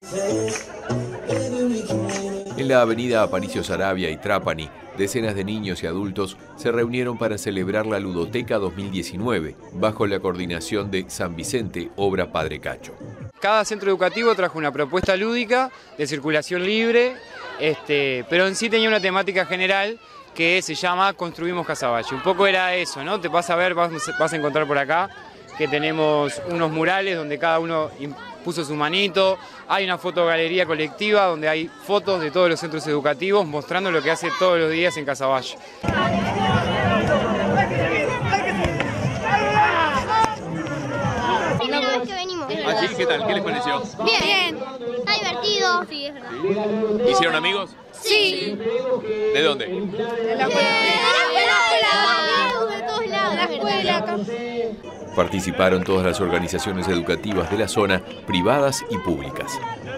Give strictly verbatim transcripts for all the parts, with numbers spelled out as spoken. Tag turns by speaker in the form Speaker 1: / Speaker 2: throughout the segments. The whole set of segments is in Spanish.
Speaker 1: En la avenida Aparicio Saravia y Trapani, decenas de niños y adultos se reunieron para celebrar la Ludoteca dos mil diecinueve, bajo la coordinación de San Vicente, obra Padre Cacho.
Speaker 2: Cada centro educativo trajo una propuesta lúdica de circulación libre, este, pero en sí tenía una temática general que se llama Construimos Casaballe. Un poco era eso, ¿no? Te vas a ver, vas, vas a encontrar por acá que tenemos unos murales donde cada uno puso su manito, hay una fotogalería colectiva donde hay fotos de todos los centros educativos mostrando lo que hace todos los días en Casaballe.
Speaker 3: Primera vez que venimos.
Speaker 1: ¿Ah, sí? ¿Qué tal? ¿Qué les pareció?
Speaker 3: Bien, bien. Está divertido. Sí, es verdad.
Speaker 1: ¿Sí? ¿Hicieron amigos?
Speaker 3: Sí.
Speaker 1: ¿De dónde?
Speaker 3: De la escuela. De la escuela. De todos lados. La escuela acá.
Speaker 1: Participaron todas las organizaciones educativas de la zona, privadas y públicas.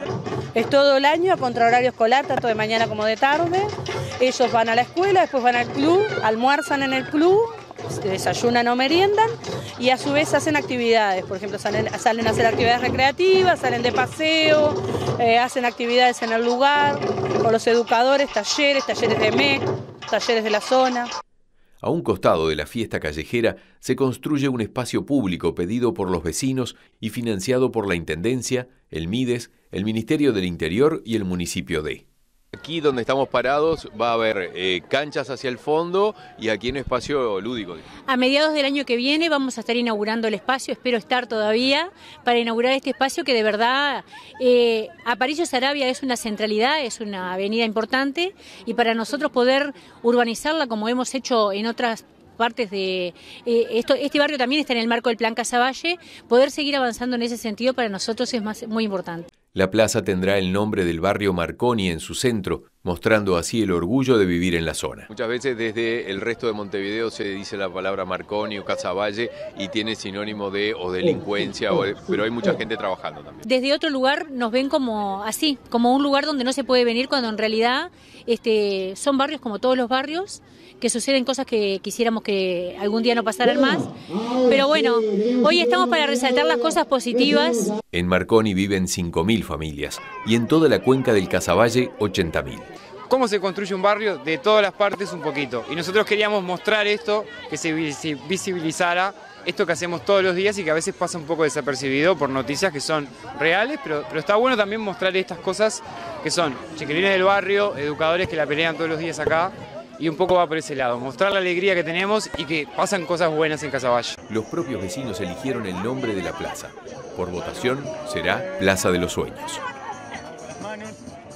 Speaker 4: Es todo el año, a contrahorario escolar, tanto de mañana como de tarde. Ellos van a la escuela, después van al club, almuerzan en el club, desayunan o meriendan y a su vez hacen actividades. Por ejemplo, salen, salen a hacer actividades recreativas, salen de paseo, eh, hacen actividades en el lugar, con los educadores, talleres, talleres de M E C, talleres de la zona.
Speaker 1: A un costado de la fiesta callejera se construye un espacio público pedido por los vecinos y financiado por la Intendencia, el MIDES, el Ministerio del Interior y el municipio de. Aquí donde estamos parados va a haber eh, canchas hacia el fondo y aquí un espacio lúdico.
Speaker 5: A mediados del año que viene vamos a estar inaugurando el espacio, espero estar todavía para inaugurar este espacio que de verdad eh, Aparicio Saravia es una centralidad, es una avenida importante y para nosotros poder urbanizarla como hemos hecho en otras partes de eh, esto, este barrio también está en el marco del Plan Casaballe, poder seguir avanzando en ese sentido para nosotros es más, muy importante.
Speaker 1: La plaza tendrá el nombre del barrio Marconi en su centro, mostrando así el orgullo de vivir en la zona. Muchas veces desde el resto de Montevideo se dice la palabra Marconi o Casaballe y tiene sinónimo de o delincuencia, o de, pero hay mucha gente trabajando también.
Speaker 5: Desde otro lugar nos ven como así, como un lugar donde no se puede venir cuando en realidad este, son barrios como todos los barrios, que suceden cosas que quisiéramos que algún día no pasaran más. Pero bueno, hoy estamos para resaltar las cosas positivas.
Speaker 1: En Marconi viven cinco mil familias y en toda la cuenca del Casaballe ochenta mil.
Speaker 2: ¿Cómo se construye un barrio? De todas las partes un poquito. Y nosotros queríamos mostrar esto, que se visibilizara, esto que hacemos todos los días y que a veces pasa un poco desapercibido por noticias que son reales, pero, pero está bueno también mostrar estas cosas que son chiquilines del barrio, educadores que la pelean todos los días acá, y un poco va por ese lado, mostrar la alegría que tenemos y que pasan cosas buenas en Casaballe.
Speaker 1: Los propios vecinos eligieron el nombre de la plaza. Por votación será Plaza de los Sueños.